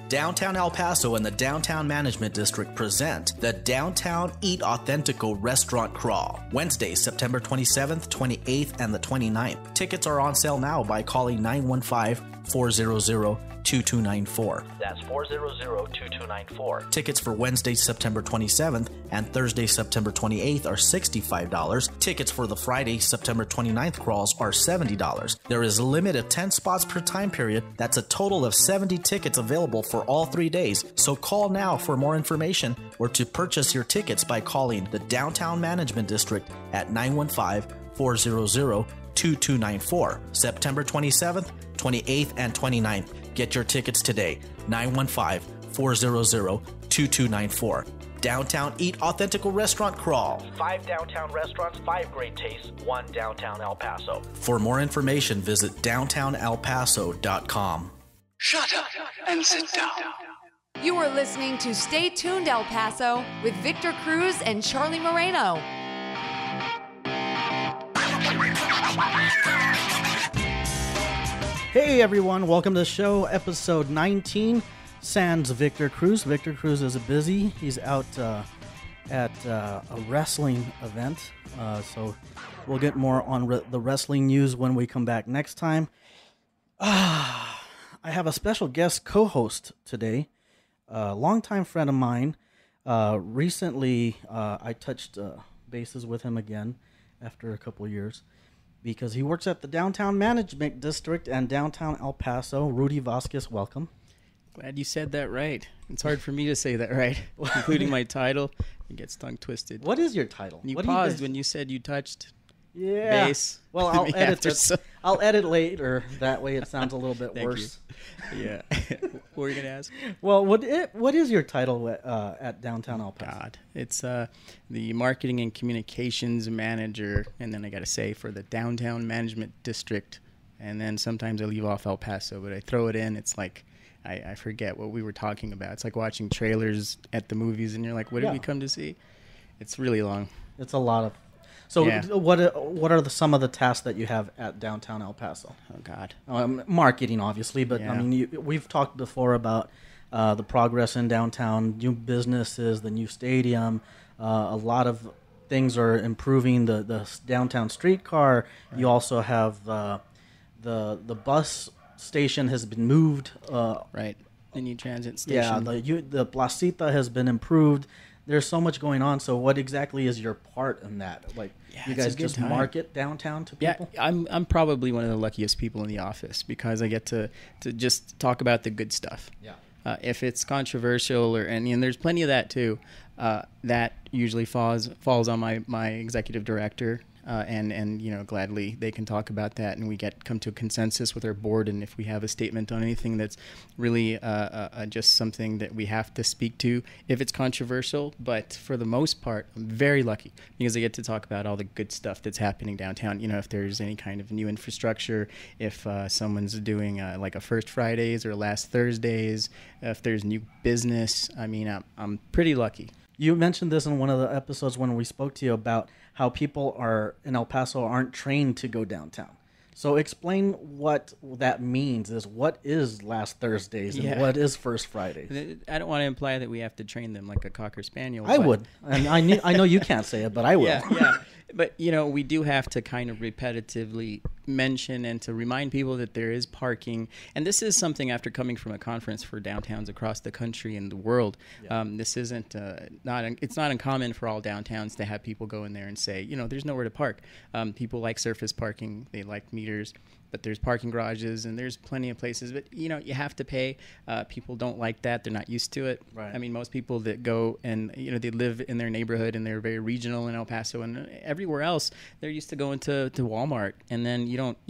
Downtown El Paso and the Downtown Management District present the Downtown Eat Authentico Restaurant Crawl, Wednesday, September 27th, 28th, and the 29th. Tickets are on sale now by calling 915-400-2294. That's 400-2294. Tickets for Wednesday, September 27th and Thursday, September 28th are $65. Tickets for the Friday, September 29th crawls are $70. There is a limit of 10 spots per time period. That's a total of 70 tickets available for all 3 days. So call now for more information or to purchase your tickets by calling the Downtown Management District at 915-400-2294. September 27th, 28th, and 29th. Get your tickets today. 915-400-2294. Downtown Eat Authentico Restaurant Crawl. 5 downtown restaurants, 5 great tastes, 1 downtown El Paso. For more information, visit downtownelpaso.com. Shut up and sit down. You are listening to Stay Tuned El Paso with Victor Cruz and Charlie Moreno. Hey everyone, welcome to the show, episode 19. Sans Victor Cruz. Victor Cruz is busy. He's out at a wrestling event, so we'll get more on the wrestling news when we come back next time. I have a special guest co-host today, a longtime friend of mine. Recently, I touched bases with him again after a couple of years because he works at the Downtown Management District and Downtown El Paso. Rudy Vasquez, welcome. Glad you said that right. It's hard for me to say that right, including my title. It gets tongue twisted. What is your title? You paused when you said you touched base. Well, I'll edit it. I'll edit later. That way it sounds a little bit worse. Yeah. What were you going to ask? Well, what is your title at Downtown El Paso? God. It's the Marketing and Communications Manager, and then I got to say for the Downtown Management District, and then sometimes I leave off El Paso, but I throw it in. It's like I forget what we were talking about. It's like watching trailers at the movies, and you're like, what did we come to see? It's really long. It's a lot of... So what are some of the tasks that you have at Downtown El Paso? Oh, God. Marketing, obviously, but I mean, we've talked before about the progress in downtown, new businesses, the new stadium. A lot of things are improving the downtown streetcar. Right. You also have the bus station has been moved. Right. The new transit station. Yeah, the Placita has been improved. There's so much going on. So what exactly is your part in that? Like, you guys just market downtown to people? Yeah, I'm probably one of the luckiest people in the office because I get to just talk about the good stuff. Yeah. If it's controversial and there's plenty of that too, that usually falls on my executive director. And gladly they can talk about that, and we come to a consensus with our board. And if we have a statement on anything that's really just something that we have to speak to, if it's controversial, but for the most part, I'm very lucky because I get to talk about all the good stuff that's happening downtown. If there's any kind of new infrastructure, if someone's doing like a First Fridays or Last Thursdays, if there's new business, I mean, I'm pretty lucky. You mentioned this in one of the episodes when we spoke to you about how people in El Paso aren't trained to go downtown. So explain what that means. What is Last Thursdays and what is First Fridays? I don't want to imply that we have to train them like a Cocker Spaniel. I would. And I know you can't say it, but I will. Yeah. But, we do have to kind of repetitively mention and to remind people that there is parking. And this is something after coming from a conference for downtowns across the country and the world. Yeah. This isn't it's not uncommon for all downtowns to have people go in there and say, there's nowhere to park. People like surface parking. They like meters. But there's parking garages and there's plenty of places. But, you have to pay. People don't like that. They're not used to it. Right. I mean, most people that go and, they live in their neighborhood and they're very regional in El Paso and everywhere else, they're used to going to Walmart. And then you don't,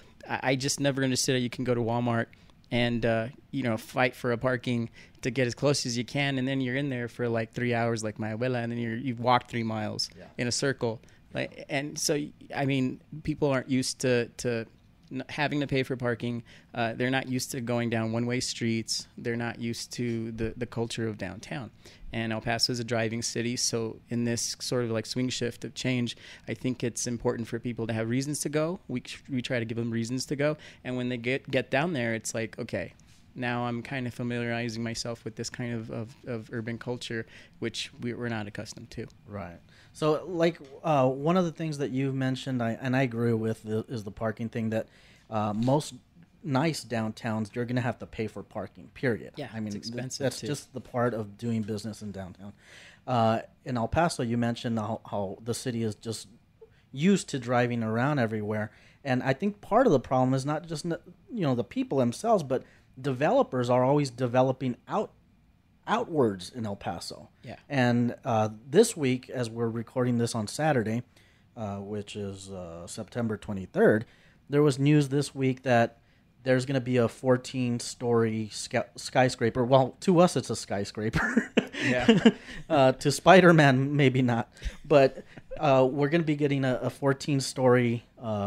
I just never understood it. You can go to Walmart and, fight for a parking to get as close as you can. And then you're in there for like 3 hours like my abuela. And then you've walked 3 miles in a circle. And so, I mean, people aren't used to having to pay for parking. They're not used to going down one-way streets. They're not used to the culture of downtown. And El Paso is a driving city, so in this sort of like swing shift of change, I think it's important for people to have reasons to go. We try to give them reasons to go. And when they get down there, it's like, okay, now I'm kind of familiarizing myself with this kind of urban culture, which we're not accustomed to. Right. So, like, one of the things that you mentioned, and I agree with, is the parking thing. That most nice downtowns, you're going to have to pay for parking. Period. Yeah, I mean, it's expensive. That's just the part of doing business in downtown. In El Paso, you mentioned how the city is just used to driving around everywhere, and I think part of the problem is not just the people themselves, but developers are always developing outwards in El Paso. Yeah. And this week, as we're recording this on Saturday, which is September 23rd, there was news this week that there's going to be a 14-story skyscraper. Well, to us, it's a skyscraper. Yeah. To Spider-Man, maybe not. But we're going to be getting a 14-story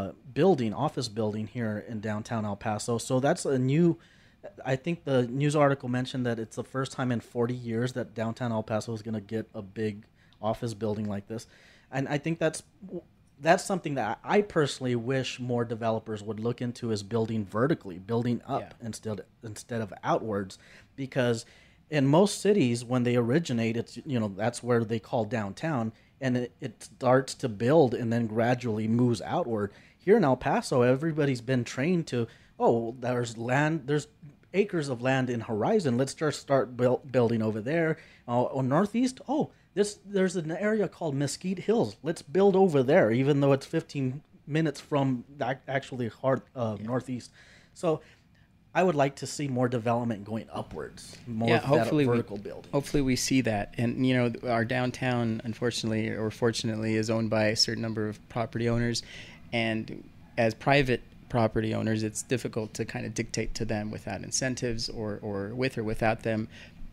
office building here in downtown El Paso. So that's a new... I think the news article mentioned that it's the first time in 40 years that downtown El Paso is going to get a big office building like this. And I think that's something that I personally wish more developers would look into, is building vertically, building up instead of outwards. Because in most cities, when they originate, it's that's where they call downtown, and it starts to build and then gradually moves outward. Here in El Paso, everybody's been trained to, there's land, there's acres of land in Horizon. Let's just start building over there. On Northeast, there's an area called Mesquite Hills. Let's build over there, even though it's 15 minutes from actually heart of Northeast. So I would like to see more development going upwards, more hopefully vertical building. Hopefully we see that. And, our downtown, unfortunately or fortunately, is owned by a certain number of property owners. And as private property owners, it's difficult to kind of dictate to them without incentives or with or without them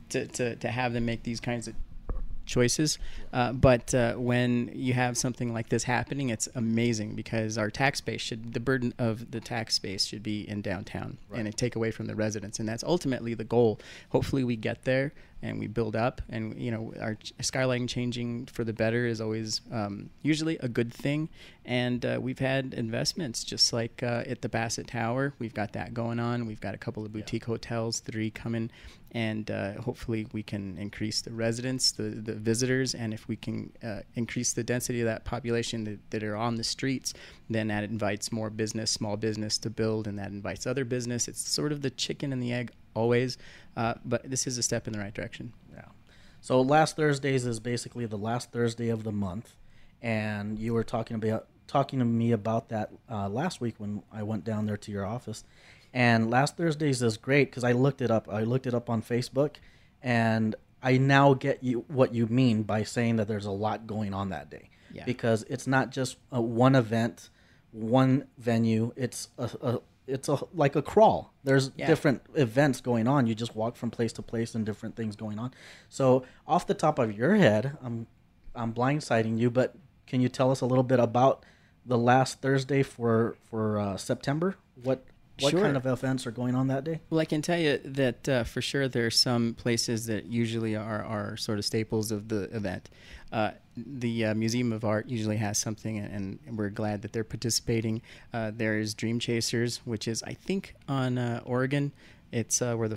to have them make these kinds of choices. But when you have something like this happening, it's amazing, because our tax base the burden of the tax base should be in downtown, and it take away from the residents. And that's ultimately the goal. Hopefully we get there and we build up, and our skyline changing for the better is always usually a good thing. And we've had investments just like at the Bassett Tower. We've got that going on. We've got a couple of boutique hotels, 3 coming, and hopefully we can increase the residents, the visitors, and if we can increase the density of that population that are on the streets, then that invites more business, small business to build, and that invites other business. It's sort of the chicken and the egg always, but this is a step in the right direction. Yeah. So last Thursdays is basically the last Thursday of the month, and you were talking to me about that last week when I went down there to your office. And last Thursdays is great because I looked it up. I looked it up on Facebook, and I now get what you mean by saying that there's a lot going on that day. Yeah. Because it's not just one event, one venue. It's like a crawl. There's different events going on. You just walk from place to place and different things going on. So off the top of your head, I'm blindsiding you, but can you tell us a little bit about the last Thursday for September? What kind of events are going on that day? Well, I can tell you that for sure there are some places that usually are sort of staples of the event. The Museum of Art usually has something, and we're glad that they're participating. There is Dream Chasers, which is, I think, on Oregon. It's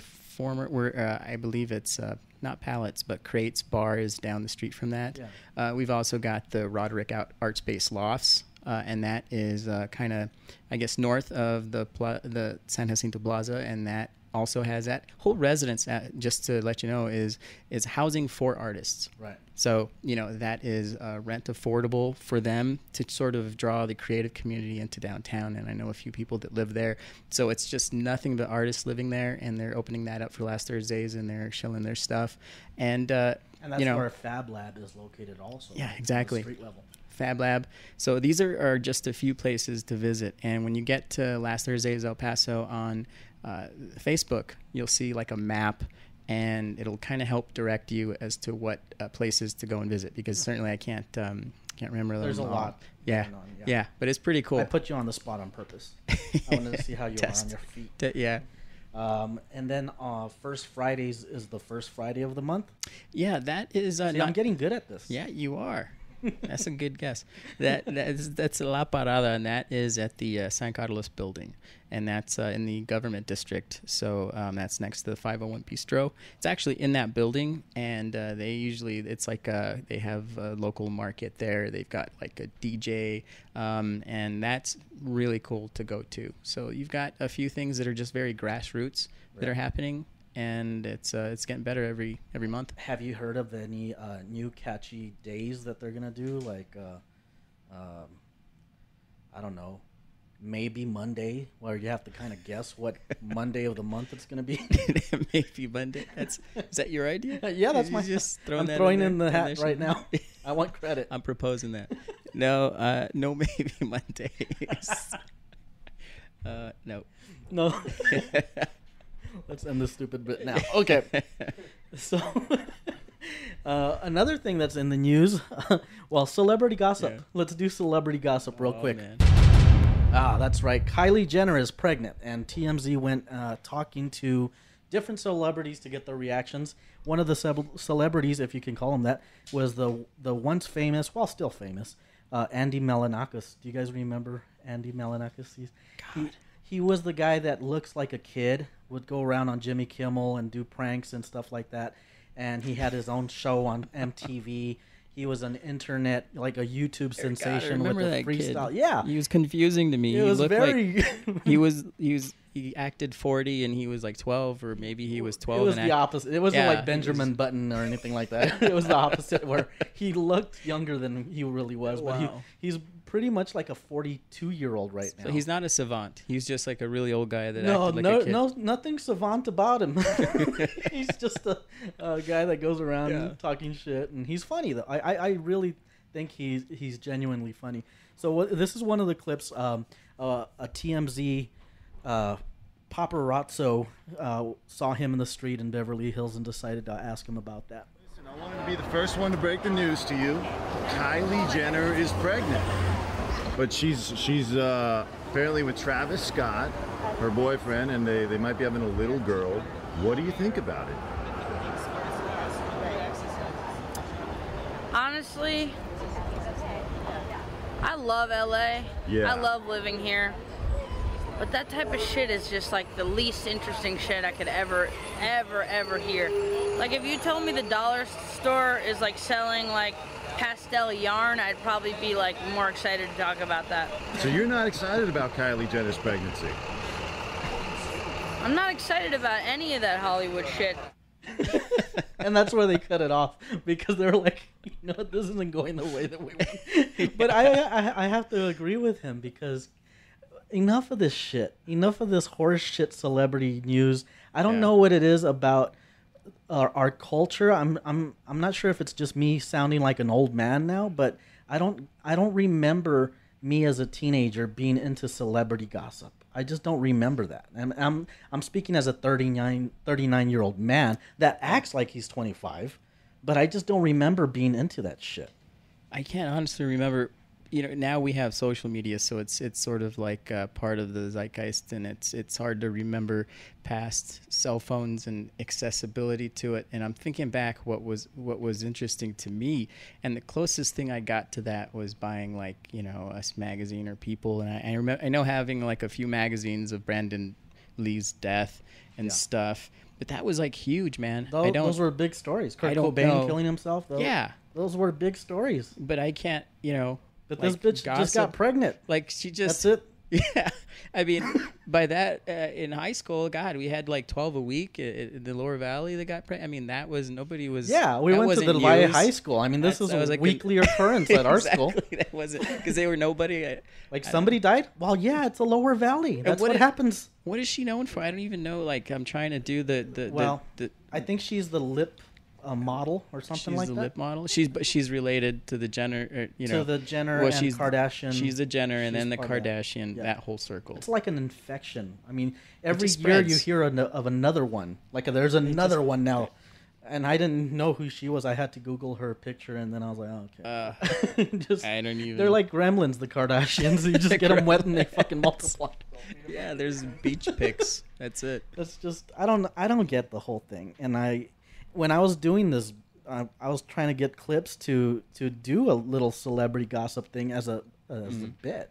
where I believe it's not Palettes, but Crates Bar is down the street from that. Yeah. We've also got the Roderick Art Space Lofts. And that is kind of, I guess, north of the San Jacinto Plaza, and that also has that whole residence. Just to let you know, is housing for artists. Right. So that is rent affordable for them to sort of draw the creative community into downtown. And I know a few people that live there, so it's just nothing but artists living there, and they're opening that up for last Thursdays, and they're showing their stuff. And that's where Fab Lab is located, also. Yeah, exactly. Street level. Fab Lab. So these are just a few places to visit. And when you get to last Thursday's El Paso on Facebook, you'll see like a map, and it'll kind of help direct you as to what places to go and visit, because certainly I can't remember them. There's a lot. Yeah. Yeah, but it's pretty cool. I put you on the spot on purpose. I wanted to see how you are on your feet. Yeah. And then First Fridays is the first Friday of the month. Yeah, that is. I'm getting good at this. Yeah, you are. That's a good guess. That's La Parada, and that is at the San Carlos building, and that's in the government district. So that's next to the 501 Bistro. It's actually in that building, and it's like they have a local market there. They've got like a DJ, and that's really cool to go to. So you've got a few things that are just very grassroots that are happening. And it's getting better every month. Have you heard of any new catchy days that they're gonna do? Like, I don't know, maybe Monday, where you have to kind of guess what Monday of the month it's gonna be. Maybe Monday. Is that your idea? Yeah, that's my. Just I'm throwing in the hat right now. I want credit. I'm proposing that. No, maybe Mondays. No. Let's end this stupid bit now. Okay. So, another thing that's in the news, celebrity gossip. Yeah. Let's do celebrity gossip real quick. Man. That's right. Kylie Jenner is pregnant, and TMZ went talking to different celebrities to get their reactions. One of the celebrities, if you can call him that, was the once famous, still famous, Andy Milonakis. Do you guys remember Andy Milonakis? He was the guy that looks like a kid, would go around on Jimmy Kimmel and do pranks and stuff like that. And he had his own show on MTV. He was an internet, like a YouTube sensation with the freestyle. Kid. Yeah. He was confusing to me. It was very... He acted 40 and he was like 12, or maybe he was 12. It was the opposite. It wasn't like Benjamin Button or anything like that. It was the opposite, where he looked younger than he really was. Wow. But he's pretty much like a 42-year-old right now. So he's not a savant. He's just like a really old guy that acted like a kid. Nothing savant about him. He's just a guy that goes around talking shit, and he's funny though. I really think he's genuinely funny. So this is one of the clips. A TMZ paparazzo saw him in the street in Beverly Hills and decided to ask him about that. Listen, I wanted to be the first one to break the news to you. Kylie Jenner is pregnant, but she's apparently with Travis Scott, her boyfriend, and they might be having a little girl. What do you think about it? Honestly, I love LA. Yeah. I love living here. But that type of shit is just like the least interesting shit I could ever hear. Like if you told me the dollar store is like selling like pastel yarn, I'd probably be like more excited to talk about that. So you're not excited about Kylie Jenner's pregnancy? I'm not excited about any of that Hollywood shit. And that's where they cut it off, because they're like, this isn't going the way that we want. But I have to agree with him, because enough of this shit. Enough of this horse shit celebrity news. I don't know what it is about our culture. I'm not sure if it's just me sounding like an old man now, but I don't remember me as a teenager being into celebrity gossip. I just don't remember that. And I'm speaking as a 39-year-old man that acts like he's 25, but I just don't remember being into that shit. I can't honestly remember. Now we have social media, so it's sort of like part of the zeitgeist, and it's hard to remember past cell phones and accessibility to it. And I'm thinking back what was interesting to me, and the closest thing I got to that was buying like Us Magazine or People, and I know having like a few magazines of Brandon Lee's death and stuff, but that was like huge, man. Those were big stories. Kurt Cobain killing himself. Those were big stories. But I can't, But this bitch just got pregnant. Like she just. That's it. Yeah, I mean, by that in high school, God, we had like 12 a week in the Lower Valley that got pregnant. I mean, nobody was. Yeah, we went to the Lehigh High School. I mean, this was a weekly occurrence at our school. That wasn't because they were nobody. Somebody died. Well, yeah, it's a Lower Valley. That's what happens. What is she known for? I don't even know. Like, I'm trying to do the. I think she's the lip. A model or something like that. She's the lip model. She's related to the Jenner, to the Jenner and Kardashian. She's the Jenner, and then the Kardashian. That whole circle. It's like an infection. I mean, every year you hear of another one. Like there's another one now, and I didn't know who she was. I had to Google her picture, and then I was like, oh, okay. I don't even. They're like gremlins, the Kardashians. You just get them wet and they fucking multiply. Yeah, there's beach pics. That's it. That's just I don't get the whole thing, and when I was doing this I was trying to get clips to do a little celebrity gossip thing as a bit.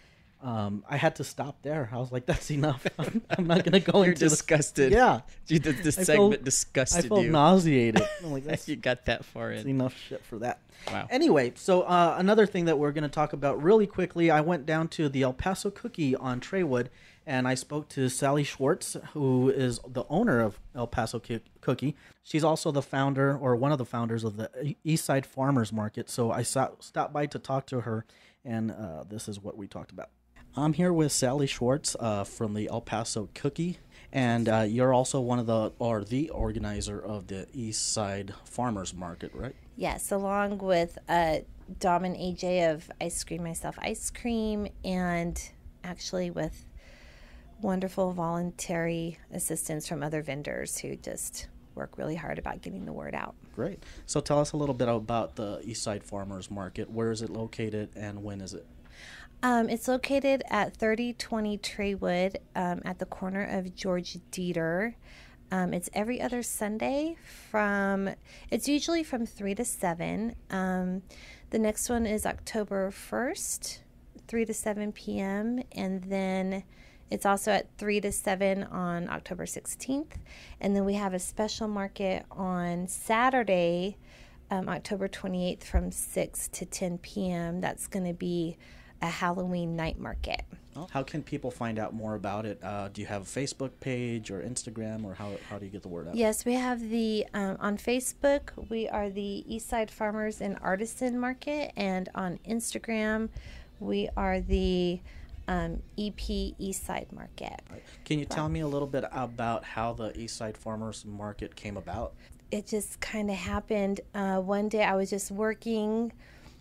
I had to stop there. I was like, that's enough. I'm not going to go You're into disgusted. Yeah. This segment disgusted you. I felt nauseated. I'm like, you got that far in. Enough shit for that. Wow. Anyway, so another thing that we're going to talk about really quickly, I went down to the El Paso Cookie on Traywood, and I spoke to Sally Schwartz, who is the owner of El Paso Cookie. She's also the founder, or one of the founders, of the Eastside Farmers Market. So I stopped by to talk to her, and this is what we talked about. I'm here with Sally Schwartz from the El Paso Cookie, and you're also one of the organizer of the Eastside Farmers Market, right? Yes, along with Dom and AJ of Ice Cream Myself Ice Cream, and actually with wonderful voluntary assistance from other vendors who just work really hard about getting the word out. Great. So tell us a little bit about the Eastside Farmers Market. Where is it located and when is it? It's located at 3020 Traywood at the corner of George Dieter. It's every other Sunday it's usually from 3 to 7. The next one is October 1st, 3 to 7 p.m. And then it's also at 3 to 7 on October 16th. And then we have a special market on Saturday, October 28th from 6 to 10 p.m. That's going to be a Halloween night market. How can people find out more about it? Do you have a Facebook page or Instagram, or how do you get the word out? Yes, we have on Facebook, we are the Eastside Farmers and Artisan Market, and on Instagram, we are the EP Eastside Market. Right. Can you tell me a little bit about how the Eastside Farmers Market came about? It just kind of happened. One day I was just working.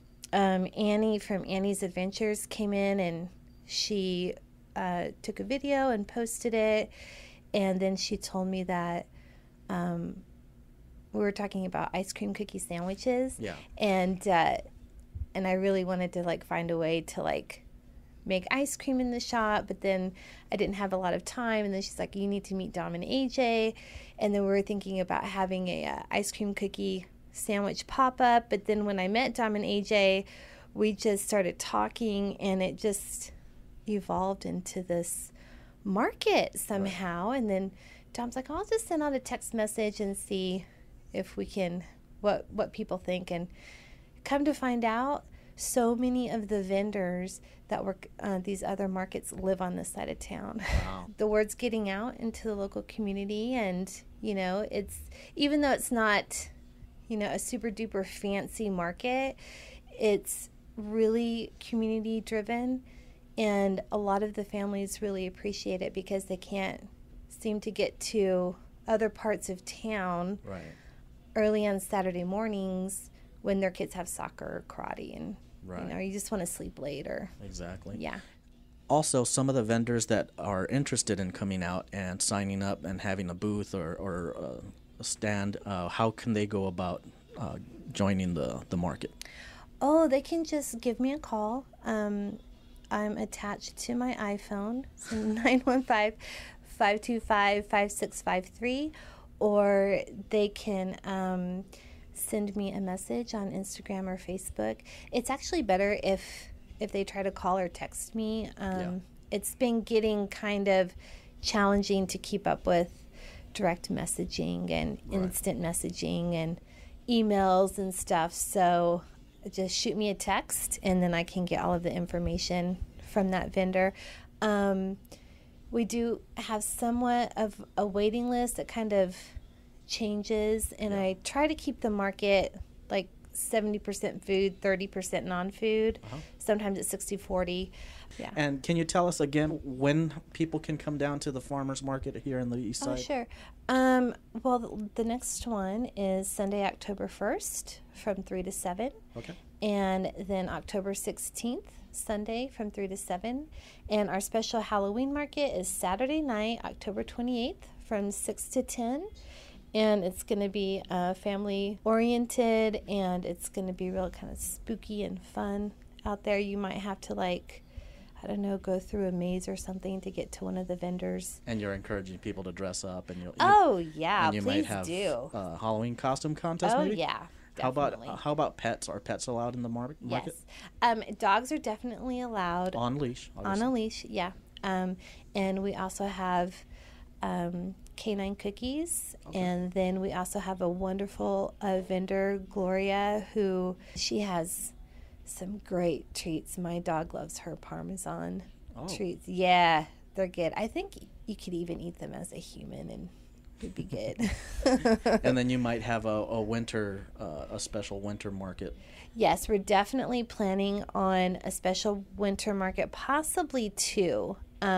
Annie from Annie's Adventures came in, and she took a video and posted it, and then she told me that we were talking about ice cream cookie sandwiches, and I really wanted to find a way to make ice cream in the shop, but then I didn't have a lot of time, and then she's like, you need to meet Dom and AJ, and then we were thinking about having a ice cream cookie sandwich pop-up. But then when I met Dom and AJ, we just started talking, and it just evolved into this market somehow. And then Dom's like, I'll just send out a text message and see if we can what people think. And come to find out, so many of the vendors that work these other markets live on this side of town. Wow. The word's getting out into the local community, and it's, even though it's not a super duper fancy market, it's really community driven, and a lot of the families really appreciate it because they can't seem to get to other parts of town early on Saturday mornings when their kids have soccer or karate, and you just want to sleep late or exactly. Yeah. Also, some of the vendors that are interested in coming out and signing up and having a booth or a stand, how can they go about joining the market? Oh, they can just give me a call. I'm attached to my iPhone, so 915-525-5653, or they can send me a message on Instagram or Facebook. It's actually better if they try to call or text me. It's been getting kind of challenging to keep up with direct messaging and instant messaging and emails and stuff, so just shoot me a text and then I can get all of the information from that vendor. We do have somewhat of a waiting list that kind of changes, and I try to keep the market 70% food, 30% non-food. Sometimes it's 60-40. Yeah. And can you tell us again when people can come down to the farmers market here in the East Side? Oh, sure. Well, the next one is Sunday, October 1st from 3 to 7. Okay. And then October 16th, Sunday from 3 to 7. And our special Halloween market is Saturday night, October 28th from 6 to 10. And it's going to be family oriented, and it's going to be real kind of spooky and fun out there. You might have to I don't know, go through a maze or something to get to one of the vendors. And you're encouraging people to dress up, and you please might have do. Halloween costume contest. Maybe? Yeah. Definitely. How about pets? Are pets allowed in the market? Yes. Dogs are definitely allowed. On leash. Obviously. On a leash, yeah. And we also have canine cookies. Okay. And then we also have a wonderful vendor, Gloria, who she has some great treats. My dog loves her Parmesan treats. Yeah, they're good. I think you could even eat them as a human and it'd be good. And then you might have a special winter market. Yes, we're definitely planning on a special winter market, possibly two.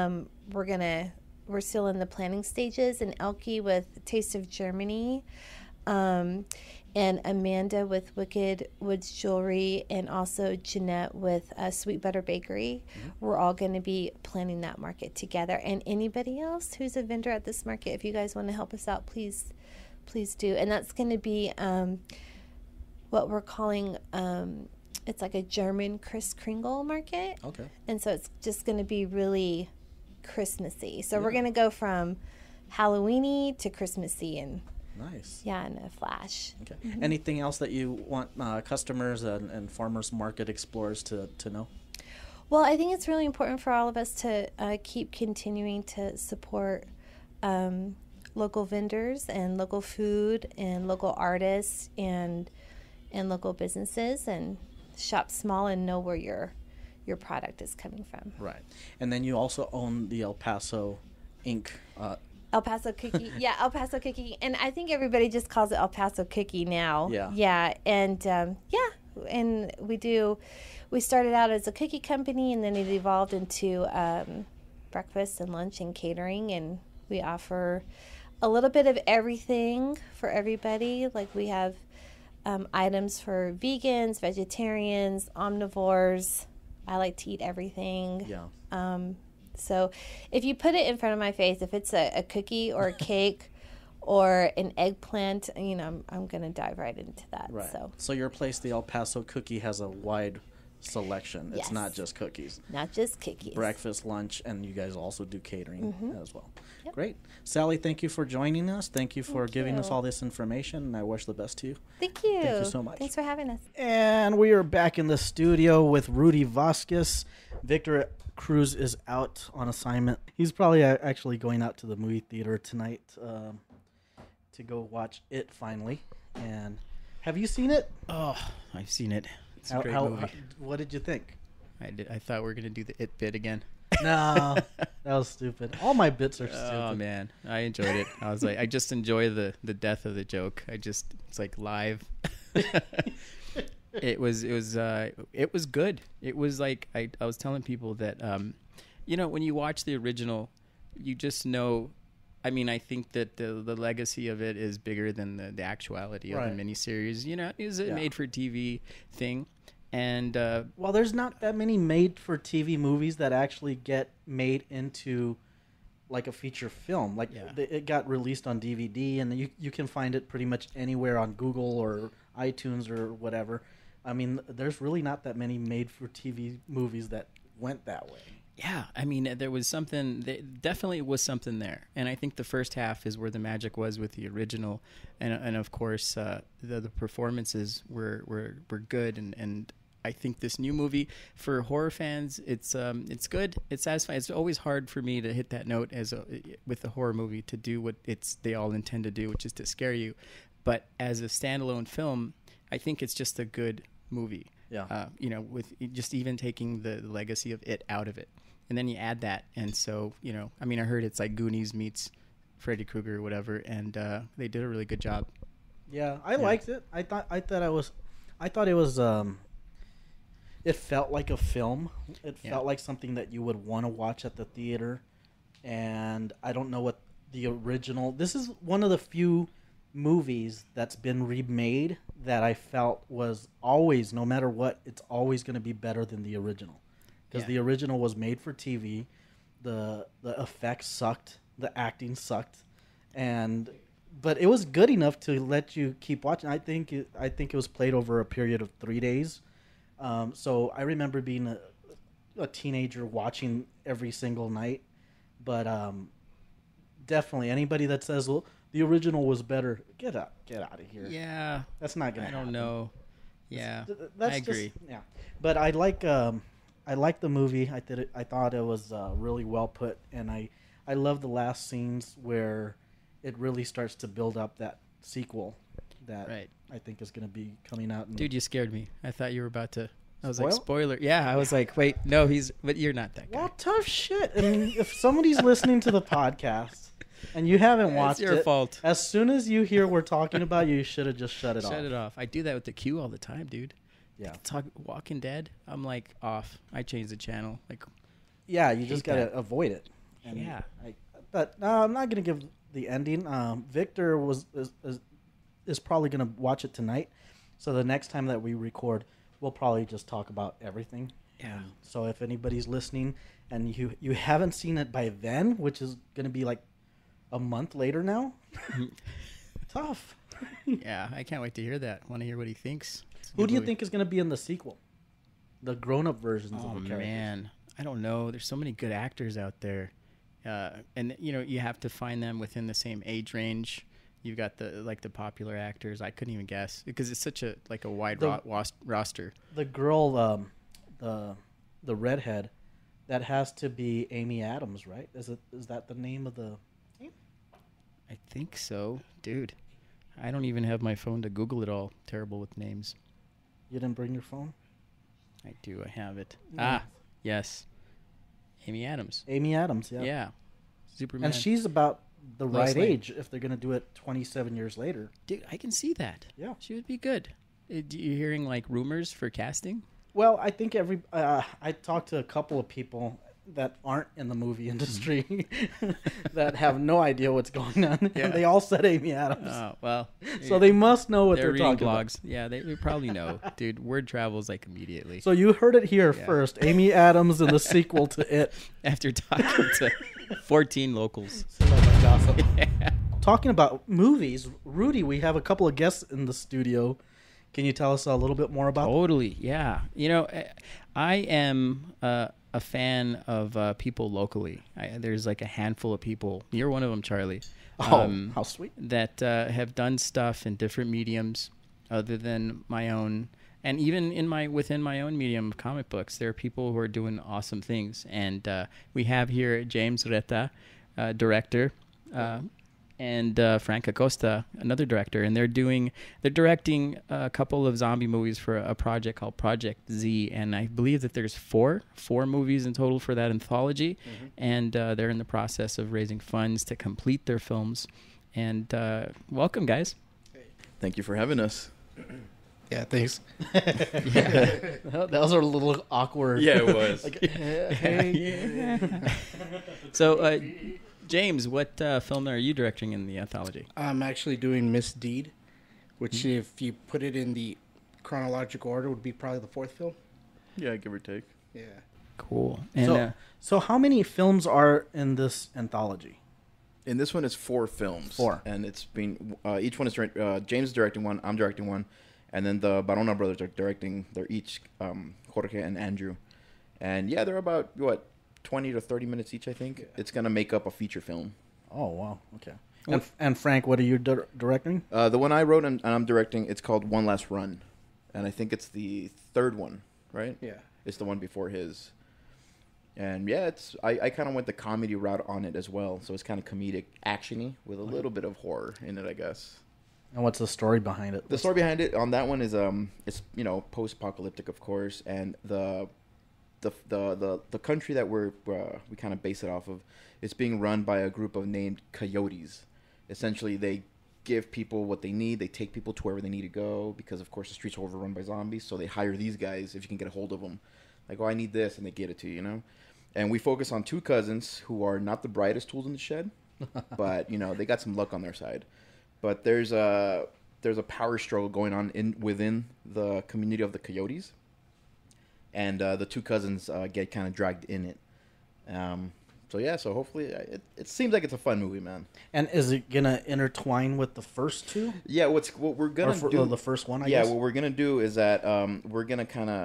We're still in the planning stages, in Elke with Taste of Germany, and Amanda with Wicked Woods Jewelry, and also Jeanette with Sweet Butter Bakery. Mm-hmm. We're all going to be planning that market together. And anybody else who's a vendor at this market, if you guys want to help us out, please do. And that's going to be what we're calling, it's like a German Kris Kringle market. Okay. And so it's just going to be really Christmassy. So we're going to go from Halloween-y to Christmassy and nice. Yeah, in a flash. Okay. Mm-hmm. Anything else that you want customers and farmers market explorers to know? Well, I think it's really important for all of us to keep continuing to support local vendors and local food and local artists and local businesses, and shop small and know where your product is coming from. Right. And then you also own the El Paso Inc. El Paso Cookie. Yeah, El Paso Cookie. And I think everybody just calls it El Paso Cookie now. Yeah. Yeah. And and we started out as a cookie company, and then it evolved into breakfast and lunch and catering, and we offer a little bit of everything for everybody. Like we have items for vegans, vegetarians, omnivores. I like to eat everything. Yeah. So if you put it in front of my face, if it's a cookie or a cake or an eggplant, I'm going to dive right into that. Right. So your place, the El Paso Cookie, has a wide selection. Yes. It's not just cookies. Not just cookies. Breakfast, lunch, and you guys also do catering as well. Yep. Great. Sally, thank you for joining us. Thank you for giving us all this information, and I wish the best to you. Thank you. Thank you so much. Thanks for having us. And we are back in the studio with Rudy Vasquez. Victor Cruz is out on assignment. He's probably actually going out to the movie theater tonight to go watch it finally. And have you seen it? Oh, I've seen it. It's a great movie. What did you think? I thought we were going to do the It bit again. No, that was stupid. All my bits are stupid. Oh, man. I enjoyed it. I was like, I just enjoy the death of the joke. It's like live. It was good. It was like, I was telling people that, when you watch the original, you just know, I think that the legacy of it is bigger than the actuality of the miniseries. It was a made-for-TV thing. And well, there's not that many made-for-TV movies that actually get made into like a feature film. Like it got released on DVD, and you can find it pretty much anywhere on Google or iTunes or whatever. There's really not that many made-for-TV movies that went that way. Yeah, there was something. There definitely was something there, and I think the first half is where the magic was with the original, and of course the performances were good, and I think this new movie for horror fans, it's good, it's satisfying. It's always hard for me to hit that note with a horror movie to do what they all intend to do, which is to scare you, but as a standalone film, I think it's just a good movie. Yeah. With just even taking the legacy of it out of it. And then you add that. And so, I heard it's like Goonies meets Freddy Krueger or whatever. And they did a really good job. Yeah, I liked it. I thought it was, it felt like a film. It felt like something that you would want to watch at the theater. And I don't know what the original, this is one of the few movies that's been remade that I felt was always, no matter what, it's always going to be better than the original, because the original was made for TV. The effects sucked, the acting sucked, but it was good enough to let you keep watching. I think it was played over a period of 3 days, so I remember being a teenager watching every single night, but definitely anybody that says, well, the original was better, get out of here. Yeah, that's not gonna happen. I don't know. Yeah, I agree. Yeah, but I like the movie. I thought it was really well put, and I love the last scenes where it really starts to build up that sequel that I think is going to be coming out. Dude, you scared me. I thought you were about to. I was Spoil? like, spoiler. Yeah, I was like, wait, no, but you're not that guy. Well, tough shit. I mean, if somebody's listening to the podcast and you haven't watched it, it's your fault. As soon as you hear we're talking about you should have just shut it off. Shut it off. I do that with the Q all the time, dude. Yeah. Talk Walking Dead. I'm like off. I change the channel. Like, yeah, you just gotta avoid it. And yeah. But I'm not gonna give the ending. Victor is probably gonna watch it tonight. So the next time that we record, we'll probably just talk about everything. Yeah. So if anybody's listening and you haven't seen it by then, which is gonna be like a month later now, tough. Yeah, I can't wait to hear that. Want to hear what he thinks. Who do you think is going to be in the sequel? The grown-up versions of the characters. Oh, man. I don't know. There's so many good actors out there. And, you have to find them within the same age range. You've got the popular actors. I couldn't even guess because it's such a wide roster. The girl, the redhead, that has to be Amy Adams, right? Is that the name of the name? I think so. Dude, I don't even have my phone to Google it all. Terrible with names. You didn't bring your phone? I do. I have it. Ah, yes. Amy Adams. Amy Adams, yeah. Yeah. Superman. And she's about the Lois right Lane. age if they're going to do it 27 years later. Dude, I can see that. Yeah. She would be good. You hearing like rumors for casting? Well, I think I talked to a couple of people that aren't in the movie industry that have no idea what's going on, and they all said Amy Adams. Oh, well. So they must know what they're reading talking blogs. about. Yeah, they probably know. Dude, word travels like immediately. So you heard it here first. Amy Adams in the sequel to It. After talking to 14 locals. Yeah. Talking about movies, Rudy, we have a couple of guests in the studio. Can you tell us a little bit more about them? Totally, yeah. I am a fan of people locally. There's like a handful of people. You're one of them, Charlie. How sweet. That have done stuff in different mediums other than my own. And even within my own medium of comic books, there are people who are doing awesome things. And we have here James Reta, director, and Frank Acosta, another director, and they're directing a couple of zombie movies for a project called Project Z, and I believe that there's four movies in total for that anthology, and they're in the process of raising funds to complete their films. And welcome, guys. Thank you for having us. Yeah, thanks. That was a little awkward. Yeah, it was. So, James, what film are you directing in the anthology? I'm actually doing Misdeed, which if you put it in the chronological order would be probably the fourth film. Yeah, give or take. Yeah. Cool. And so how many films are in this anthology? In this one, it's 4 films. 4. And it's been, each one is, James is directing one, I'm directing one, and then the Barona brothers are directing, they're each, Jorge and Andrew. And yeah, they're about, 20 to 30 minutes each, I think. It's going to make up a feature film. Oh, wow. Okay. And Frank, what are you directing? The one I wrote and I'm directing, it's called One Last Run. And I think it's the 3rd one, right? Yeah. It's the one before his. And yeah, I kind of went the comedy route on it as well. So it's kind of comedic, action-y with a little bit of horror in it, I guess. And what's the story behind it? The story behind it on that one is it's post-apocalyptic, of course, and the country that we kind of base it off of is being run by a group of named coyotes. Essentially, they give people what they need. They take people to wherever they need to go because, of course, the streets are overrun by zombies. So they hire these guys if you can get a hold of them. Like, I need this, and they get it to you, And we focus on 2 cousins who are not the brightest tools in the shed, but they got some luck on their side. But there's a power struggle going on within the community of the coyotes. And the 2 cousins get kind of dragged in it. So hopefully it seems like it's a fun movie, man. And is it gonna intertwine with the first 2? Yeah, what we're gonna do the first one? I guess? What we're gonna do is that we're gonna kind of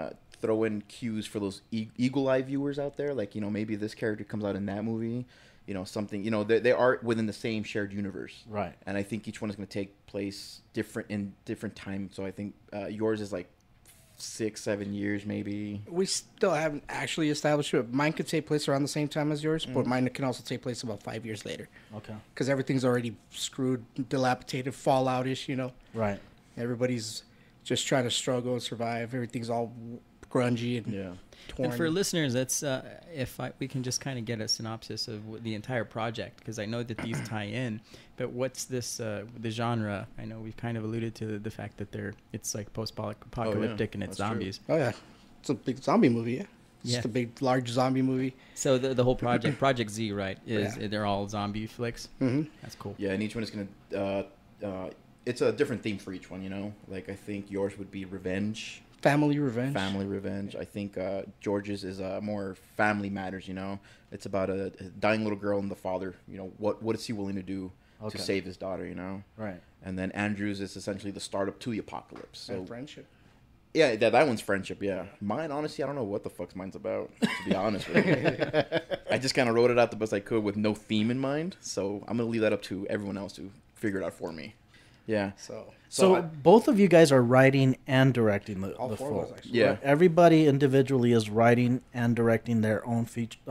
throw in cues for those eagle eye viewers out there. Like, maybe this character comes out in that movie. Something. They are within the same shared universe. Right. And I think each one is going to take place in different time. So I think yours is like 6-7 years maybe. We still haven't actually established it. Mine could take place around the same time as yours, but mine can also take place about 5 years later. Okay. Because everything's already screwed, dilapidated, Fallout-ish, Right. Everybody's just trying to struggle and survive. Everything's all grungy and torn. And for listeners, that's we can just kind of get a synopsis of the entire project, because I know that these tie in. But what's this the genre? I know we've kind of alluded to the fact that it's like post-apocalyptic and it's zombies. True. Oh yeah, it's a big zombie movie. Yeah, it's just a big, large zombie movie. So the whole project, Project Z, right? They're all zombie flicks. Mm-hmm. That's cool. Yeah, and each one is gonna. It's a different theme for each one. Like I think yours would be revenge. Family revenge. I think George's is more family matters. It's about a dying little girl and the father. What is he willing to do to save his daughter? Right. And then Andrew's is essentially the startup to the apocalypse. So and friendship. Yeah, that one's friendship. Yeah, mine honestly, I don't know what the fuck's mine's about. To be honest with you, I just kind of wrote it out the best I could with no theme in mind. So I'm gonna leave that up to everyone else to figure it out for me. Yeah. So both of you guys are writing and directing the full. Yeah. Right? Everybody individually is writing and directing their own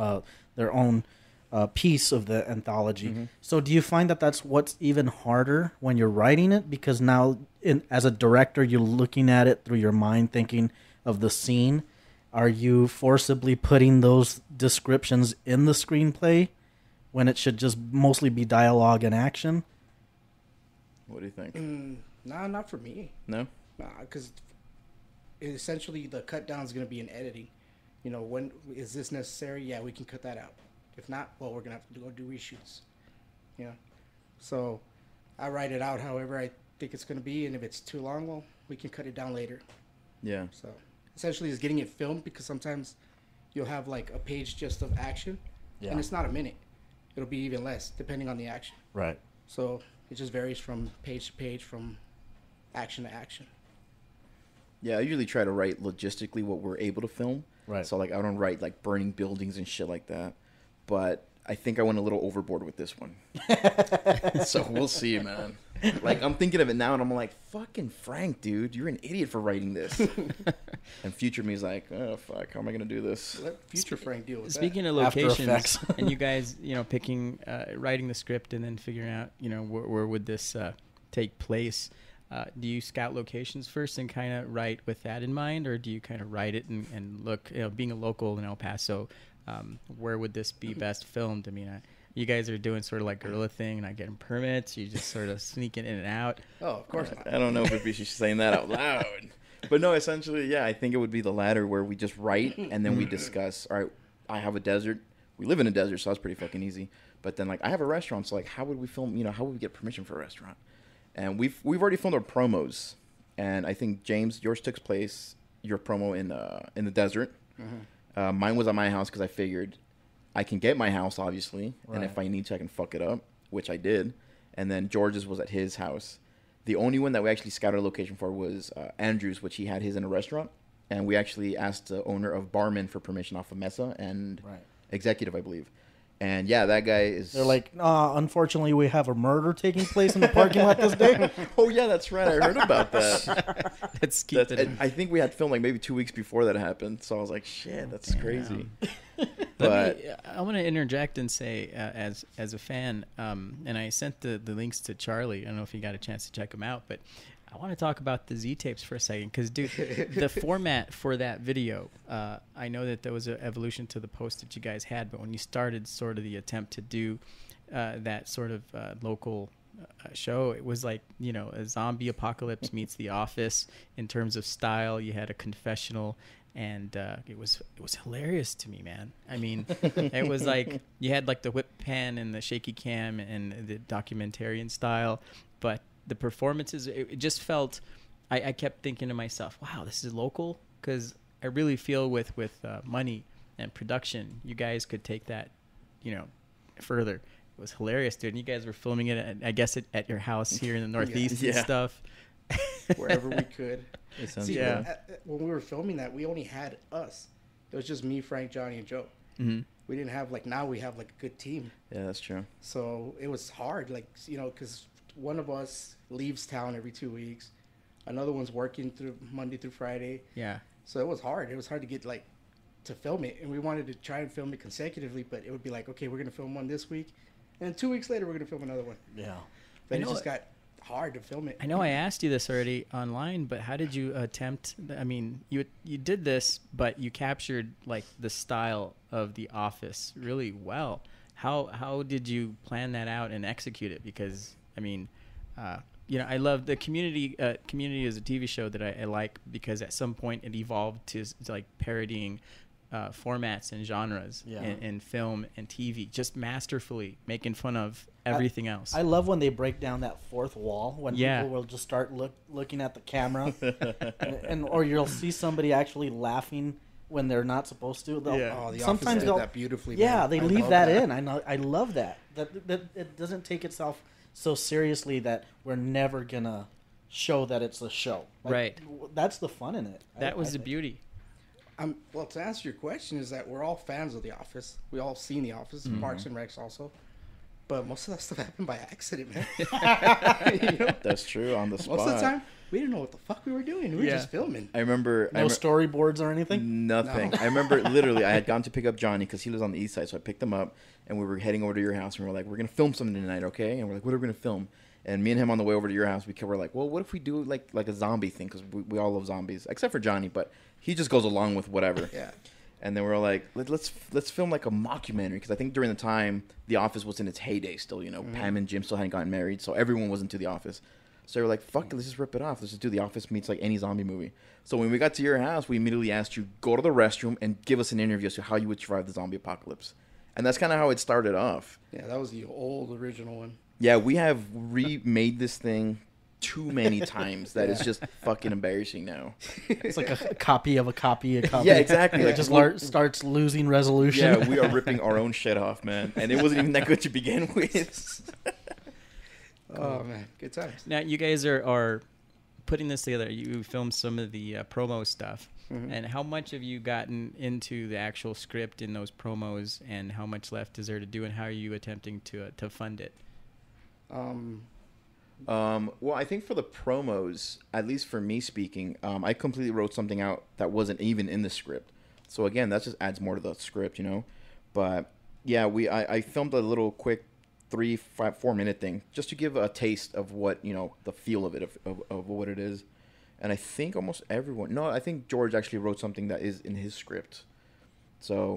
piece of the anthology. Mm-hmm. So do you find that that's what's even harder when you're writing it? Because now, as a director, you're looking at it through your mind, thinking of the scene. Are you forcibly putting those descriptions in the screenplay when it should just mostly be dialogue and action? What do you think? Nah, not for me. No? Nah, because essentially the cut down is going to be in editing. When is this necessary? Yeah, we can cut that out. If not, well, we're going to have to go do reshoots. So I write it out however I think it's going to be, and if it's too long, well, we can cut it down later. Yeah. So essentially it's getting it filmed, because sometimes you'll have like a page just of action, and it's not a minute. It'll be even less, depending on the action. Right. So it just varies from page to page, from action to action. Yeah, I usually try to write logistically what we're able to film. Right. So, like, I don't write, like, burning buildings and shit like that. But I think I went a little overboard with this one. So we'll see, man. Like, I'm thinking of it now, and I'm like, fucking Frank, dude, you're an idiot for writing this. And future me is like, oh, fuck, how am I going to do this? Let future Frank deal with Speaking of locations, and you guys, picking, writing the script and then figuring out, where would this take place, do you scout locations first and kind of write with that in mind, or do you kind of write it and look, being a local in El Paso, where would this be best filmed? I mean, you guys are doing sort of like guerrilla thing, not getting permits. You just sort of sneaking in and out. Oh, of course not. I don't know if we should be saying that out loud. But no, essentially, yeah, I think it would be the latter, where we just write and then we discuss. All right, I have a desert. We live in a desert, so that's pretty fucking easy. But then, like, I have a restaurant, so like, how would we film? How would we get permission for a restaurant? And we've already filmed our promos, and I think James, yours took place your promo in the desert. Mm-hmm. Mine was at my house because I figured I can get my house, obviously, and if I need to, I can fuck it up, which I did. And then George's was at his house. The only one that we actually scouted a location for was Andrew's, which he had his in a restaurant, and we actually asked the owner of Barman for permission off of Mesa and Executive, I believe. And yeah, that guy is... They're like, unfortunately, we have a murder taking place in the parking lot this day. Oh, yeah, that's right. I heard about that. Let's keep it. I think we had filmed like maybe 2 weeks before that happened. So I was like, shit, that's crazy. But I want to interject and say, as a fan, and I sent the links to Charlie. I don't know if you got a chance to check them out, but I want to talk about the Z tapes for a second, because, dude, the format for that video, I know that there was an evolution to the post that you guys had, but when you started sort of the attempt to do that sort of local show, it was like, a zombie apocalypse meets The Office in terms of style. You had a confessional, and it was hilarious to me, man. I mean, it was like you had like the whip pan and the shaky cam and the documentarian style, but the performances, it just felt, I kept thinking to myself, wow, this is local, because I really feel with money and production, you guys could take that, further. It was hilarious, dude. And you guys were filming it, I guess, at your house here in the Northeast and stuff. Wherever we could. See, when we were filming that, we only had us. It was just me, Frank, Johnny, and Joe. Mm-hmm. We didn't have now we have a good team. Yeah, that's true. So it was hard, because one of us leaves town every 2 weeks, another one's working through Monday through Friday. Yeah. So it was hard. It was hard to get to film it, and we wanted to try and film it consecutively, but it would be okay, we're gonna film one this week, and then 2 weeks later we're gonna film another one. Yeah. But it just got hard to film it. I know I asked you this already online, but how did you attempt? I mean, you did this, but you captured the style of The Office really well. How did you plan that out and execute it? Because I mean, I love the Community. Community is a TV show that I like because at some point it evolved to parodying formats and genres in film and TV, just masterfully making fun of everything else. I love when they break down that fourth wall, when people will just start looking at the camera, or you'll see somebody actually laughing when they're not supposed to. Sometimes they'll that beautifully. Yeah, they leave that in. I love that. That it doesn't take itself so seriously that we're never gonna show that it's a show. Right. That's the fun in it. That was the beauty. Well, to answer your question, is that we're all fans of The Office. We all seen The Office, Parks and Recs also. But most of that stuff happened by accident, man. That's true, on the spot. Most of the time, we didn't know what the fuck we were doing. We were just filming. I remember... No storyboards or anything? Nothing. No. I remember, literally, I had gone to pick up Johnny because he lives on the east side, so I picked him up, and we were heading over to your house, and we're like, we're going to film something tonight, okay? And we're like, what are we going to film? And me and him on the way over to your house, we were like, well, what if we do like a zombie thing? Because we all love zombies, except for Johnny, but he just goes along with whatever. Yeah. And then we were like, let's film like a mockumentary, because I think during the time The Office was in its heyday still. Pam and Jim still hadn't gotten married, so everyone was into The Office. So we were like, fuck it, let's just rip it off. Let's just do The Office meets any zombie movie. So when we got to your house, we immediately asked you, go to the restroom and give us an interview as to how you would survive the zombie apocalypse. And that's kind of how it started off. Yeah, that was the old original one. Yeah, we have remade this thing too many times that it's just fucking embarrassing now. It's like a copy of a copy of a copy. Yeah, exactly. It just starts losing resolution. Yeah, we are ripping our own shit off, man. And it wasn't even that good to begin with. Oh, man. Good times. Now, you guys are putting this together. You filmed some of the promo stuff. Mm-hmm. And how much have you gotten into the actual script in those promos, and how much left is there to do, and how are you attempting to fund it? Well, I think for the promos, at least for me speaking, I completely wrote something out that wasn't even in the script. So again, that just adds more to the script, But yeah, I filmed a little quick 3-4 minute thing just to give a taste of what, the feel of it, of what it is. And I think almost everyone, no, I think George actually wrote something that is in his script. So,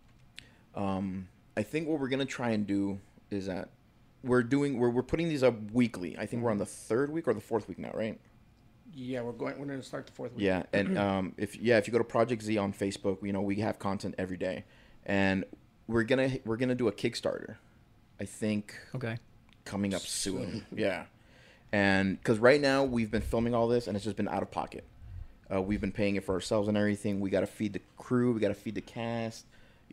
I think what we're going to try and do is that we're putting these up weekly. I think we're on the 3rd week or the 4th week now, right? Yeah, we're going to start the 4th week. Yeah, and if you go to Project Z on Facebook, we have content every day, and we're gonna do a Kickstarter, I think. Okay. Coming up soon. Yeah, and because right now we've been filming all this and it's just been out of pocket. We've been paying it for ourselves and everything. We got to feed the crew. We got to feed the cast.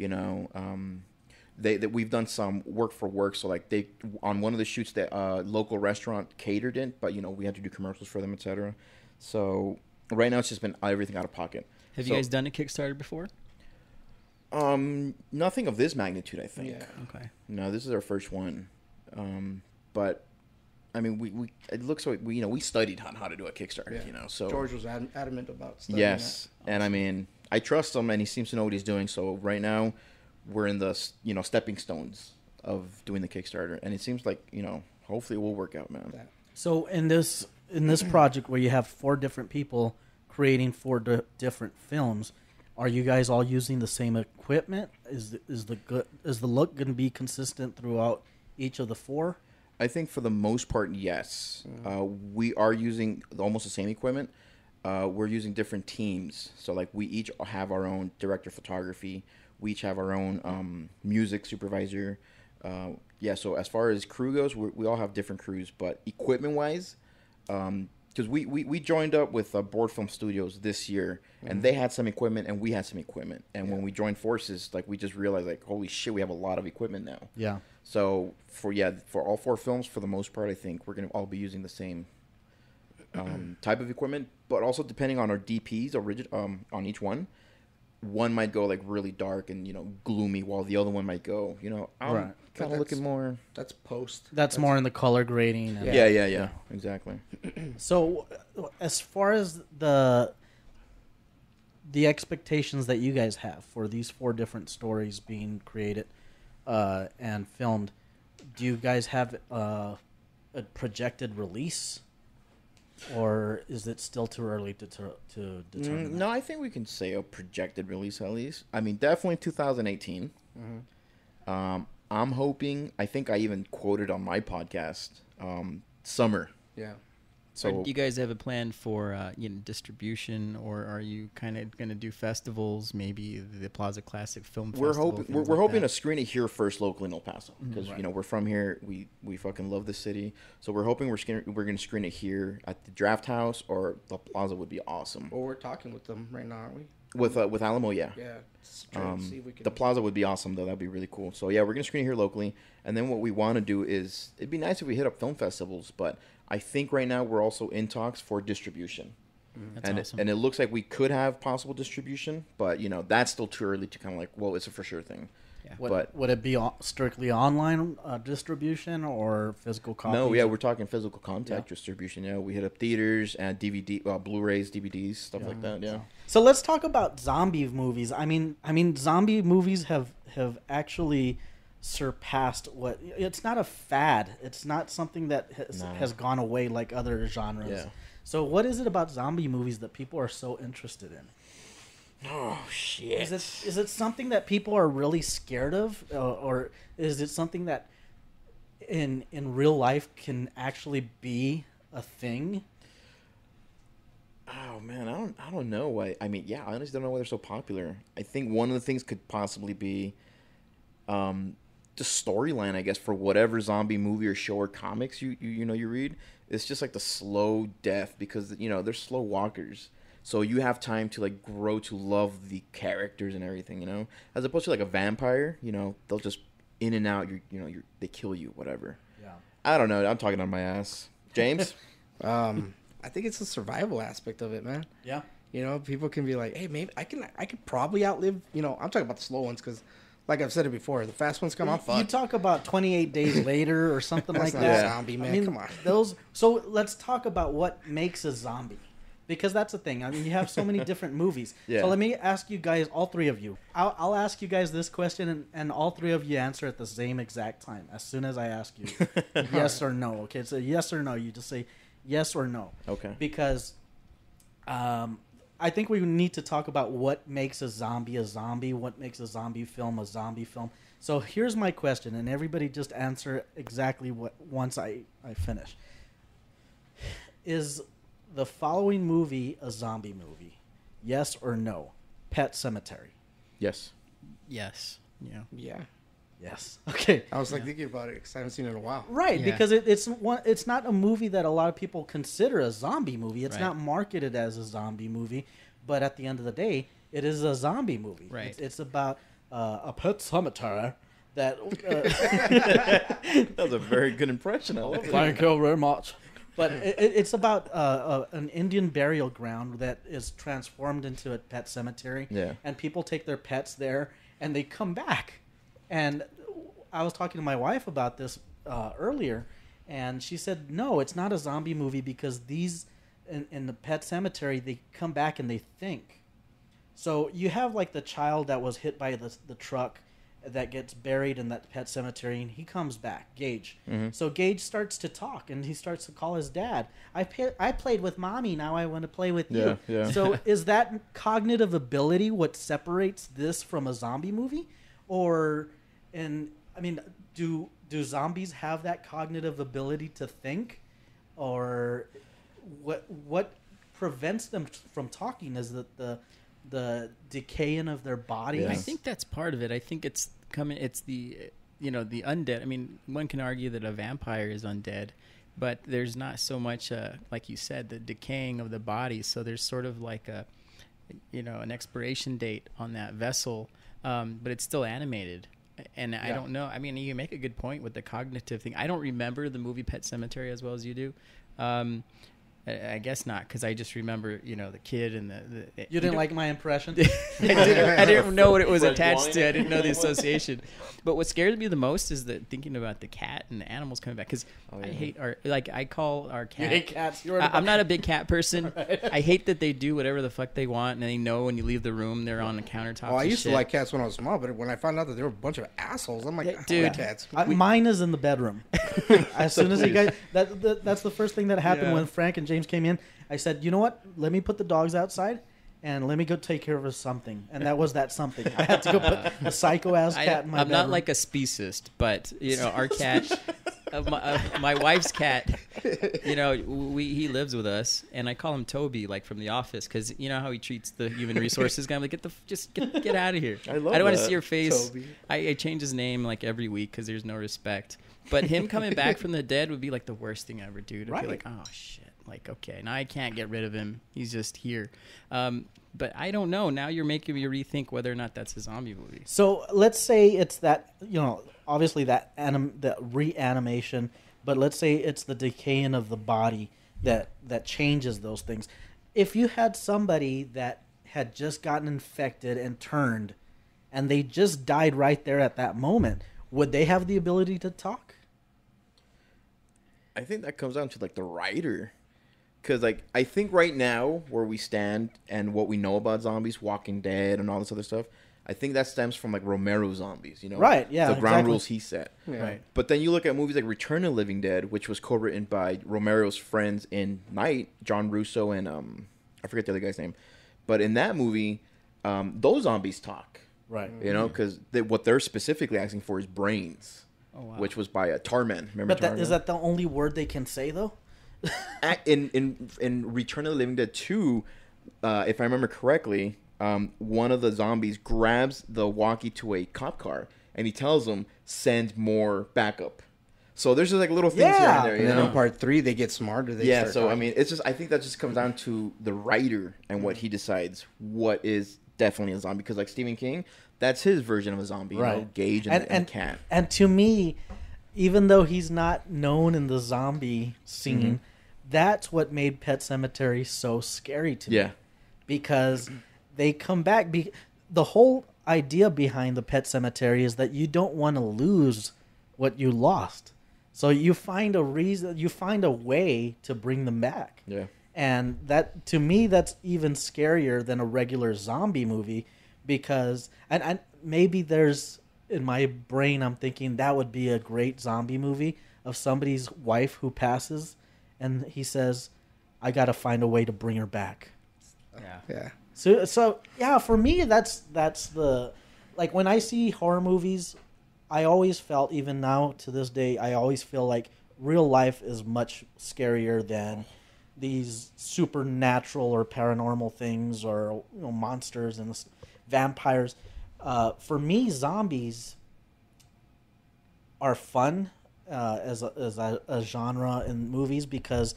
We've done some work for work, so they on one of the shoots that local restaurant catered in, but we had to do commercials for them, etc. So right now it's just been everything out of pocket. Have you guys done a Kickstarter before? Nothing of this magnitude, I think. Yeah. Okay. No, this is our first one. But I mean, we it looks like we studied on how to do a Kickstarter. So George was adamant about studying yes, that. And I mean, I trust him, and he seems to know what he's doing. So right now, we're in the stepping stones of doing the Kickstarter, and it seems like hopefully it will work out, man. Yeah. So in this project where you have 4 different people creating 4 different films, are you guys all using the same equipment? Is the look going to be consistent throughout each of the 4? I think for the most part, yes. We are using almost the same equipment. We're using different teams, so we each have our own director of photography. We each have our own music supervisor. So as far as crew goes, we all have different crews. But equipment-wise, because we joined up with Board Film Studios this year, and they had some equipment, and we had some equipment. And when we joined forces, we just realized, holy shit, we have a lot of equipment now. Yeah. So for all 4 films, for the most part, I think we're going to all be using the same type of equipment, but also depending on our DPs on each one might go like really dark and gloomy, while the other one might go right. Kind of looking more. That's post. That's more in the color grading. And Yeah, exactly. So, as far as the expectations that you guys have for these 4 different stories being created and filmed, do you guys have a projected release, or is it still too early to determine? No, I think we can say a projected release at least. I mean, definitely 2018. Mm-hmm. I'm hoping. I think I even quoted on my podcast summer. Yeah. So do you guys have a plan for distribution, or are you kind of going to do festivals, maybe the Plaza Classic Film Festival? We're hoping to screen it here first locally in El Paso, because we're from here. We fucking love the city, so we're hoping we're going to screen it here at the Draft House, or the Plaza would be awesome. Well, we're talking with them right now, aren't we? With Alamo, yeah. Yeah. See if we can... The Plaza would be awesome, though. That'd be really cool. So yeah, we're gonna screen it here locally, and then what we want to do is, it'd be nice if we hit up film festivals, but I think right now we're also in talks for distribution. That's awesome. And it looks like we could have possible distribution, but that's still too early to kind of like, well, it's a for sure thing. Yeah. Would it be strictly online distribution or physical copies? No, yeah, we're talking physical contact distribution. Yeah, we hit up theaters and DVD, Blu-rays, DVDs, stuff like that. Yeah. So let's talk about zombie movies. I mean, zombie movies have actually surpassed what. It's not a fad. It's not something that has gone away like other genres. Yeah. So what is it about zombie movies that people are so interested in? Oh shit! Is it something that people are really scared of, or is it something that in real life can actually be a thing? Oh man, I don't know why. I mean, yeah, I honestly don't know why they're so popular. I think one of the things could possibly be the storyline, I guess, for whatever zombie movie or show or comics you read. It's just like the slow death, because they're slow walkers. So you have time to like grow to love the characters and everything, as opposed to like a vampire, they'll just in and out. They kill you, whatever. Yeah. I don't know. I'm talking on my ass. James. I think it's the survival aspect of it, man. Yeah. People can be like, hey, maybe I could probably outlive. I'm talking about the slow ones, because, like I've said it before, the fast ones come out. You talk about 28 days later or something like that. That's not a zombie, man. Come on. So let's talk about what makes a zombie. Because that's the thing. I mean, you have so many different movies. Yeah. So let me ask you guys, all 3 of you. I'll ask you guys this question, and all 3 of you answer at the same exact time. As soon as I ask you, yes or no. Okay, so yes or no. You just say yes or no. Okay. Because I think we need to talk about what makes a zombie, what makes a zombie film. So here's my question, and everybody just answer exactly what once I finish. Is the following movie a zombie movie? Yes or no? Pet Sematary. Yes. Yes. Yeah. Yeah. Yes. Okay. I was thinking about it because I haven't seen it in a while. Right, because it's not a movie that a lot of people consider a zombie movie. It's not marketed as a zombie movie, but at the end of the day, it is a zombie movie. Right. It's about a pet cemetery that. That was a very good impression. I love it. Thank you very much. But it's about an Indian burial ground that is transformed into a pet cemetery. Yeah. And people take their pets there, and they come back. And I was talking to my wife about this earlier, and she said, no, it's not a zombie movie, because these, in the pet cemetery, they come back and they think. So you have like the child that was hit by the truck that gets buried in that pet cemetery, and he comes back, Gage. Mm-hmm. So Gage starts to talk, and he starts to call his dad. I played with Mommy, now I want to play with you. Yeah. So is that cognitive ability what separates this from a zombie movie? Do zombies have that cognitive ability to think? Or what prevents them from talking? Is that the decaying of their bodies? I think that's part of it. I think it's the the undead. I mean, one can argue that a vampire is undead, but there's not so much like you said, the decaying of the body. So there's sort of like an expiration date on that vessel, but it's still animated. And I don't know. I mean, you make a good point with the cognitive thing. I don't remember the movie Pet Sematary as well as you do. I guess not, because I just remember, the kid and the you didn't like my impression? I didn't know what it was attached to. I didn't know the association. But what scared me the most is that thinking about the cat and the animals coming back, because I hate I call our cat. You hate cats. I'm not a big cat person. Right. I hate that they do whatever the fuck they want, and they know when you leave the room they're on the countertop. I used to like cats when I was small, but when I found out that they were a bunch of assholes, I'm like, dude, I like cats. Mine is in the bedroom. As soon as he got that's the first thing that happened when Frank and James came in. I said, you know what? Let me put the dogs outside, and let me go take care of something. And that was that something. I had to go put a psycho-ass cat in my bedroom. I'm not like a speciest, but, our cat, my wife's cat, he lives with us, and I call him Toby, like from The Office, because you know how he treats the human resources guy. I'm like, get out of here. I don't want to see your face. I change his name like every week because there's no respect. But him coming back from the dead would be like the worst thing ever, dude. I'd be like, oh shit. Like, okay, now I can't get rid of him. He's just here. But I don't know. Now you're making me rethink whether or not that's a zombie movie. So let's say it's that, obviously that reanimation, but let's say it's the decaying of the body that changes those things. If you had somebody that had just gotten infected and turned, and they just died right there at that moment, would they have the ability to talk? I think that comes down to, like, the writer. Because, like, I think right now, where we stand and what we know about zombies, Walking Dead and all this other stuff, I think that stems from, like, Romero zombies, Right, yeah. The ground rules he set. Yeah. Right. But then you look at movies like Return of the Living Dead, which was co-written by Romero's friends in Night, John Russo and, I forget the other guy's name. But in that movie, those zombies talk. Right. Because what they're specifically asking for is brains. Oh, wow. Which was by Tarman. Remember Tarman? Is that the only word they can say, though? In Return of the Living Dead 2, if I remember correctly, one of the zombies grabs the walkie to a cop car, and he tells them, send more backup. So there's just like little things here and there. And then in part 3, they get smarter. I mean, it's just, I think that just comes down to the writer and what he decides what is definitely a zombie. Because like Stephen King, that's his version of a zombie, right? Gage and Cat. And to me, even though he's not known in the zombie scene, that's what made Pet Sematary so scary to me. Because they come back. The whole idea behind the Pet Sematary is that you don't want to lose what you lost. So you find a reason, you find a way to bring them back. Yeah. And that, to me, that's even scarier than a regular zombie movie because, and maybe there's, in my brain, I'm thinking that would be a great zombie movie of somebody's wife who passes and he says, I got to find a way to bring her back. Yeah. So yeah, for me, that's the, like when I see horror movies, I always felt, even now to this day, I always feel like real life is much scarier than these supernatural or paranormal things or monsters and vampires. For me, zombies are fun as a genre in movies because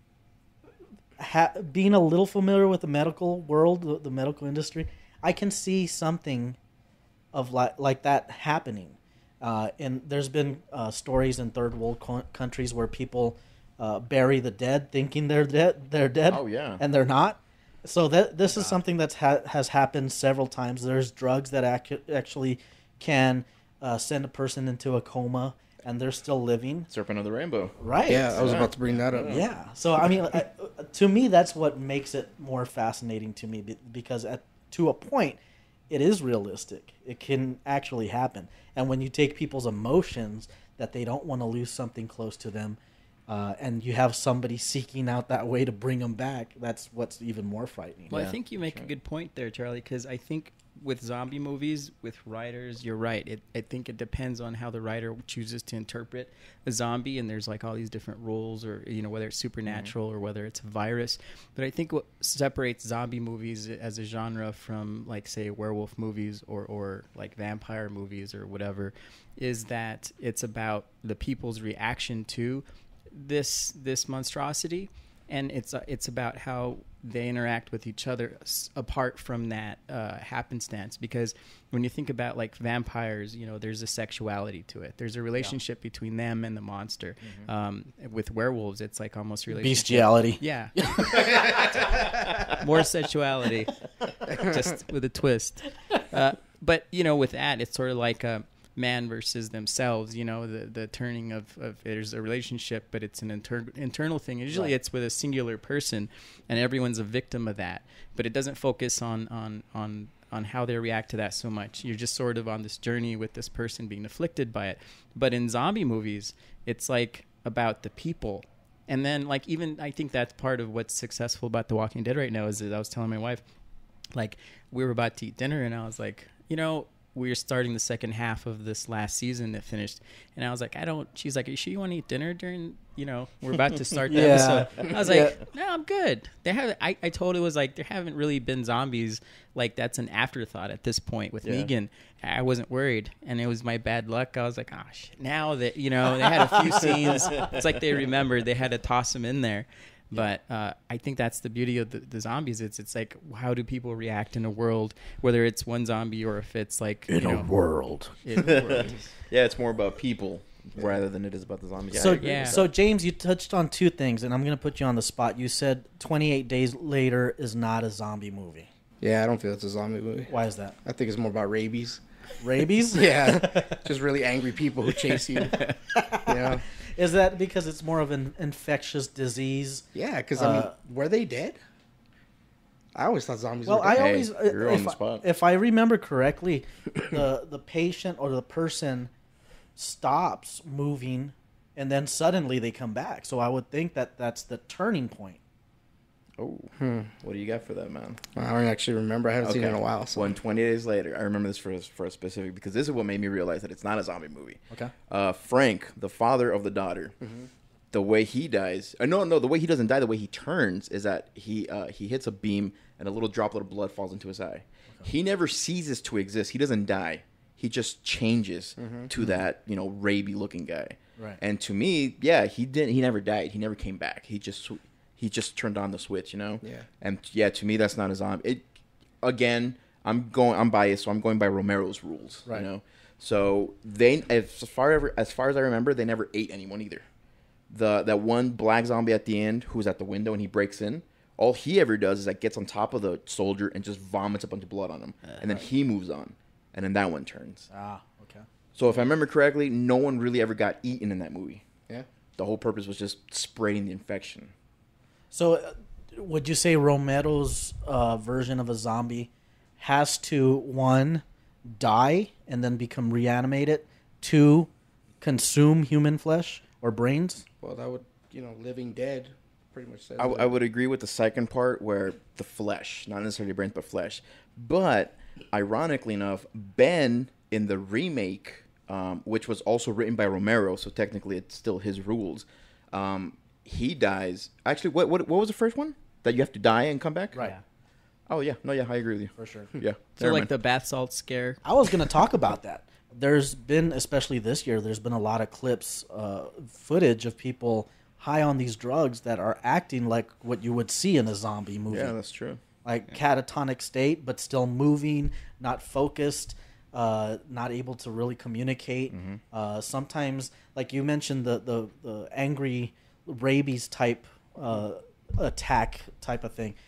being a little familiar with the medical world, the medical industry, I can see something of like that happening. And there's been stories in third world countries where people bury the dead thinking they're dead. Oh, yeah. And they're not. So this is something that has happened several times. There's drugs that actually can send a person into a coma and they're still living. Serpent of the Rainbow. Right. Yeah, I was about to bring that up. Yeah. So, I mean, to me, that's what makes it more fascinating to me because to a point, it is realistic. It can actually happen. And when you take people's emotions that they don't want to lose something close to them, and you have somebody seeking out that way to bring them back, that's what's even more frightening. Well, I think you make a good point there, Charlie, because I think with zombie movies, with writers, you're right. I think it depends on how the writer chooses to interpret a zombie, and there's like all these different rules, or whether it's supernatural or whether it's a virus. But I think what separates zombie movies as a genre from, like, say, werewolf movies or like vampire movies or whatever, is that it's about the people's reaction to this monstrosity, and it's about how they interact with each other apart from that happenstance. Because when you think about like vampires, you know, there's a sexuality to it. There's a relationship between them and the monster. With werewolves, it's like almost relationship. Bestiality. Yeah. More sexuality, just with a twist. But, you know, with that, it's sort of like a man versus themselves, you know, the turning of there's a relationship, but it's an internal thing. Usually it's with a singular person, and everyone's a victim of that. But it doesn't focus on how they react to that so much. You're just sort of on this journey with this person being afflicted by it. But in zombie movies, it's like about the people. And then, like, even I think that's part of what's successful about The Walking Dead right now is that I was telling my wife, like, we were about to eat dinner, and I was like, you know, we were starting the second half of this last season that finished, and I was like, she's like, are you sure you want to eat dinner during, you know, we're about to start the episode? I was like, no, I'm good. I told it was like, there haven't really been zombies, like that's an afterthought at this point with Negan. I wasn't worried, and it was my bad luck. I was like, oh shit, now that, you know, they had a few scenes, it's like they remembered they had to toss them in there. But I think that's the beauty of the zombies. It's like, how do people react in a world, whether it's one zombie or if it's like in a world. Yeah, it's more about people rather than it is about the zombies. So James, you touched on two things, and I'm going to put you on the spot. You said 28 Days Later is not a zombie movie. Yeah, I don't feel it's a zombie movie. Why is that? I think it's more about rabies. Rabies? Yeah, just really angry people who chase you. You know? Is that because it's more of an infectious disease? Yeah, because I mean, were they dead? I always thought zombies were dead. You're on the spot. If I remember correctly, the patient or the person stops moving, and then suddenly they come back. So I would think that that's the turning point. Oh, what do you got for that, man? I don't actually remember. I haven't seen it in a while. So. 20 Days Later. I remember this for a specific, because this is what made me realize that it's not a zombie movie. Okay. Frank, the father of the daughter, the way he dies. The way he doesn't die, the way he turns is that he hits a beam and a little droplet of blood falls into his eye. Okay. He never ceases to exist. He doesn't die. He just changes to that, you know, rabies-looking guy. Right. And to me, yeah, he never died. He never came back. He just turned on the switch, you know? Yeah. And yeah, to me, that's not a zombie. Again, I'm biased, so I'm going by Romero's rules, right. You know? So they, as far as I remember, they never ate anyone either. That one black zombie at the end who's at the window and he breaks in, all he ever does is like gets on top of the soldier and just vomits a bunch of blood on him. And then he moves on. And then that one turns. Ah, okay. So if I remember correctly, no one really ever got eaten in that movie. Yeah. The whole purpose was just spreading the infection. So, would you say Romero's version of a zombie has to, 1, die and then become reanimated, 2, consume human flesh or brains? Well, that would, Living Dead pretty much says I would agree with the second part where the flesh, not necessarily brains, but flesh. But, ironically enough, Ben in the remake, which was also written by Romero, so technically it's still his rules, he dies. Actually, what was the first one? That you have to die and come back? Right. Yeah. Oh, yeah. No, yeah, I agree with you. For sure. Yeah. So like the bath salt scare? I was going to talk about that. There's been, especially this year, there's been a lot of clips, footage of people high on these drugs that are acting like what you would see in a zombie movie. Yeah, that's true. Like catatonic state, but still moving, not focused, not able to really communicate. Mm-hmm. Sometimes, like you mentioned, the angry rabies type attack type of thing.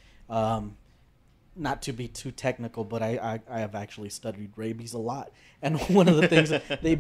Not to be too technical, but I have actually studied rabies a lot, and one of the things they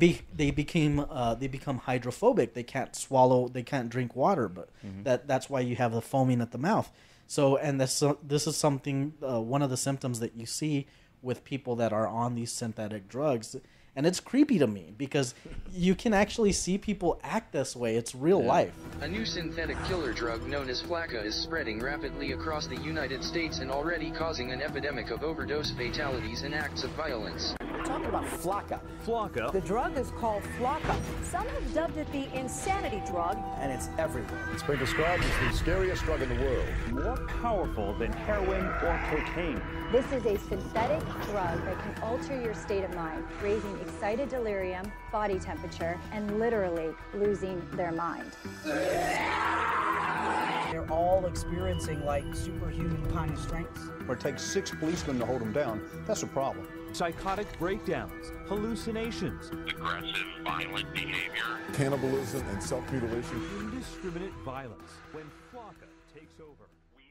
become hydrophobic. They can't swallow, they can't drink water, but that's why you have the foaming at the mouth. So, and this is something, one of the symptoms that you see with people that are on these synthetic drugs. And it's creepy to me because you can actually see people act this way. It's real life. A new synthetic killer drug known as Flakka is spreading rapidly across the United States and already causing an epidemic of overdose fatalities and acts of violence. We're talking about Flakka. Flakka? The drug is called Flakka. Some have dubbed it the insanity drug. And it's everywhere. It's been described as the scariest drug in the world. More powerful than heroin or cocaine. This is a synthetic drug that can alter your state of mind, raising excited delirium, body temperature, and literally losing their mind. They're all experiencing like superhuman kind of strengths. Or it takes 6 policemen to hold them down. That's a problem. Psychotic breakdowns, hallucinations, aggressive, violent behavior, Cannibalism and self-mutilation. indiscriminate violence. When Flocka takes over,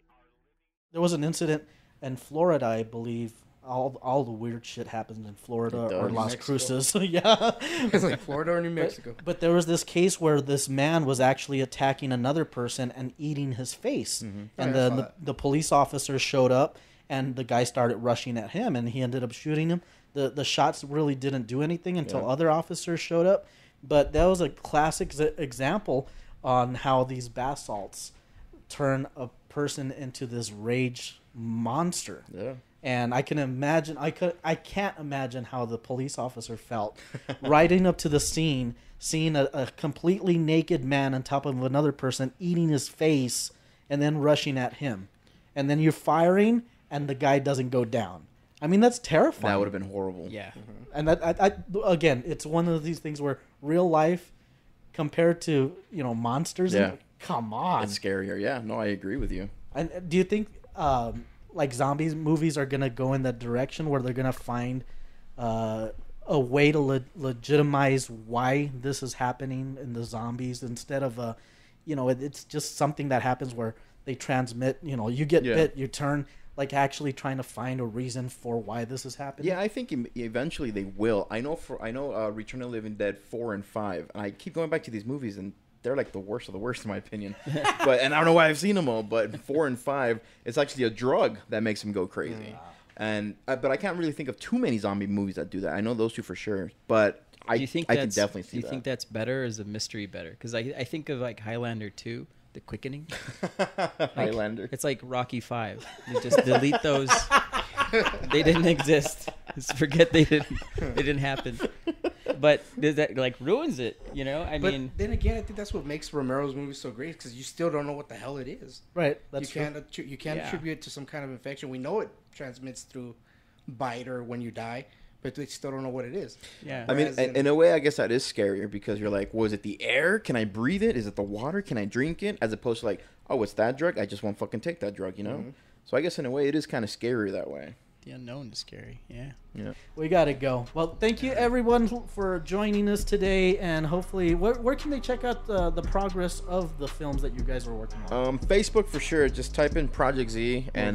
There was an incident in Florida, I believe. All the weird shit happens in Florida or Las Cruces. Yeah. It's like Florida or New Mexico. But there was this case where this man was actually attacking another person and eating his face. And the police officers showed up, and the guy started rushing at him, and he ended up shooting him. The shots really didn't do anything until other officers showed up. But that was a classic example on how these bath salts turn a person into this rage monster. Yeah. And I can imagine, I can't imagine how the police officer felt riding up to the scene, seeing a completely naked man on top of another person eating his face, and then rushing at him, and then you're firing, and the guy doesn't go down. I mean, that's terrifying. That would have been horrible. Yeah. And that, again, it's one of these things where real life compared to monsters. Yeah. Come on. It's scarier. Yeah. No, I agree with you. And do you think like zombies movies are gonna go in that direction where they're gonna find a way to legitimize why this is happening in the zombies instead of it's just something that happens where they transmit. You get bit, you turn. Like actually trying to find a reason for why this is happening. Yeah, I think eventually they will. I know Return of the Living Dead 4 and 5, and I keep going back to these movies, and they're like the worst of the worst in my opinion. And I don't know why I've seen them all, but 4 and 5, it's actually a drug that makes them go crazy. And but I can't really think of too many zombie movies that do that. I know those two for sure, but I can definitely see that. Do you think that's better, or is the mystery better? Because I think of like Highlander 2. The Quickening. Highlander. It's like Rocky 5. You just delete those. They didn't exist. Just forget they didn't happen. But that like ruins it, I mean. Then again, I think that's what makes Romero's movies so great, because you still don't know what the hell it is. Right. That's you can't attribute it to some kind of infection. We know it transmits through bite or when you die, but they still don't know what it is. Yeah. I mean, in a way, I guess that is scarier, because you're like, was it the air? Can I breathe it? Is it the water? Can I drink it? As opposed to like, oh, it's that drug? I just won't fucking take that drug, So I guess in a way, it is kind of scary that way. The unknown is scary. Yeah. We got to go. Well, thank you everyone for joining us today, and hopefully, where can they check out the progress of the films that you guys are working on? Facebook for sure. Just type in Project Z, and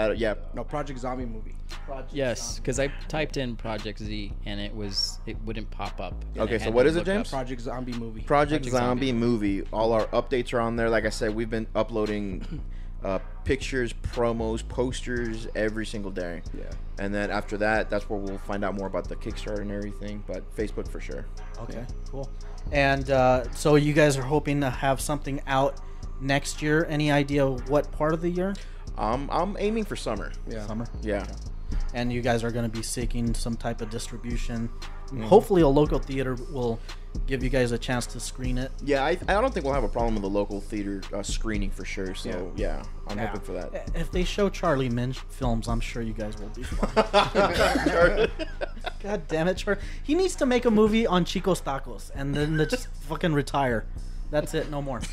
No, Project Zombie Movie. Yes, because I typed in Project Z and it wouldn't pop up. Okay, so what is it, James? Project Zombie Movie. Project Zombie Movie. All our updates are on there. Like I said, we've been uploading pictures, promos, posters every single day. Yeah. And then after that, that's where we'll find out more about the Kickstarter and everything. But Facebook for sure. Okay, cool. And so you guys are hoping to have something out next year. Any idea what part of the year? I'm aiming for summer. Yeah. Summer? Yeah. Okay. And you guys are going to be seeking some type of distribution. Hopefully a local theater will give you guys a chance to screen it. Yeah, I don't think we'll have a problem with a local theater screening for sure. So, yeah I'm hoping for that. If they show Charlie Minch films, I'm sure you guys will be fine. God damn it, Charlie. He needs to make a movie on Chico's Tacos and then just fucking retire. That's it, no more.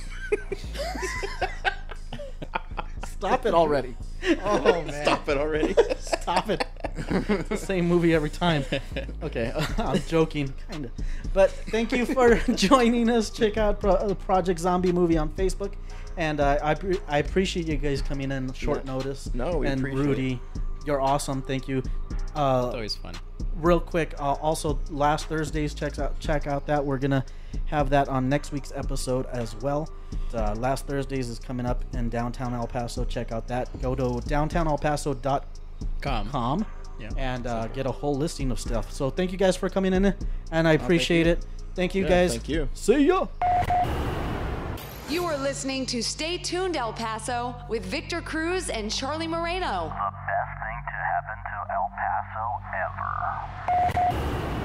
Stop it already. Oh, man. Stop it already. Stop it. It's the same movie every time. Okay, I'm joking, kind of. But thank you for joining us. Check out Project Zombie Movie on Facebook. And I appreciate you guys coming in short notice. No, we and appreciate Rudy, it. You're awesome. Thank you. It's always fun. Real quick, also last Thursdays, check out that. We're going to have that on next week's episode as well. Last Thursdays is coming up in downtown El Paso. Check out that. Go to downtownelpaso.com and get a whole listing of stuff. So thank you guys for coming in, and I appreciate it. Thank you guys. Thank you. See ya. You are listening to Stay Tuned El Paso with Victor Cruz and Charlie Moreno. The best thing to happen to El Paso ever.